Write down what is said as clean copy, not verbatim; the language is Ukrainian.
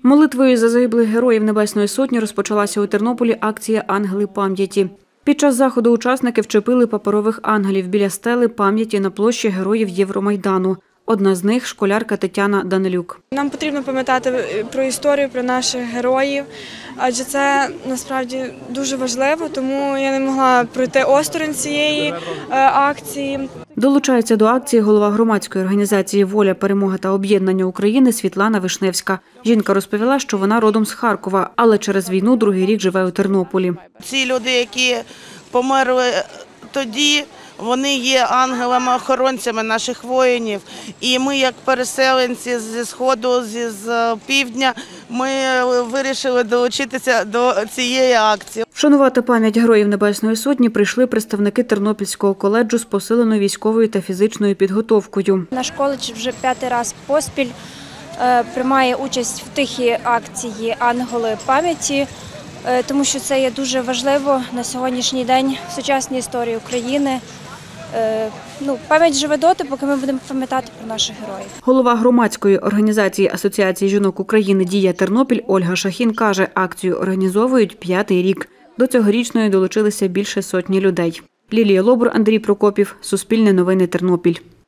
Молитвою за загиблих героїв Небесної Сотні розпочалася у Тернополі акція «Ангели пам'яті». Під час заходу учасники вчепили паперових ангелів біля стели пам'яті на площі героїв Євромайдану. Одна з них – школярка Тетяна Данилюк. Нам потрібно пам'ятати про історію, про наших героїв, адже це насправді дуже важливо, тому я не могла пройти осторонь цієї акції. Долучається до акції голова громадської організації «Воля, перемога та об'єднання України» Світлана Вишневська. Жінка розповіла, що вона родом з Харкова, але через війну другий рік живе у Тернополі. Ці люди, які померли тоді, вони є ангелами-охоронцями наших воїнів. І ми, як переселенці зі Сходу, з Півдня, ми вирішили долучитися до цієї акції. Вшанувати пам'ять героїв Небесної Сотні прийшли представники Тернопільського коледжу з посиленою військовою та фізичною підготовкою. Наш коледж вже 5-й раз поспіль приймає участь в тихій акції «Ангели пам'яті», тому що це є дуже важливо на сьогоднішній день в сучасній історії України. Пам'ять живе доти, поки ми будемо пам'ятати про наших героїв. Голова громадської організації Асоціації жінок України «Дія Тернопіль» Ольга Шахін каже, акцію організовують 5-й рік. До цьогорічної долучилися більше сотні людей. Лілія Лобур, Андрій Прокопів, Суспільне новини, Тернопіль.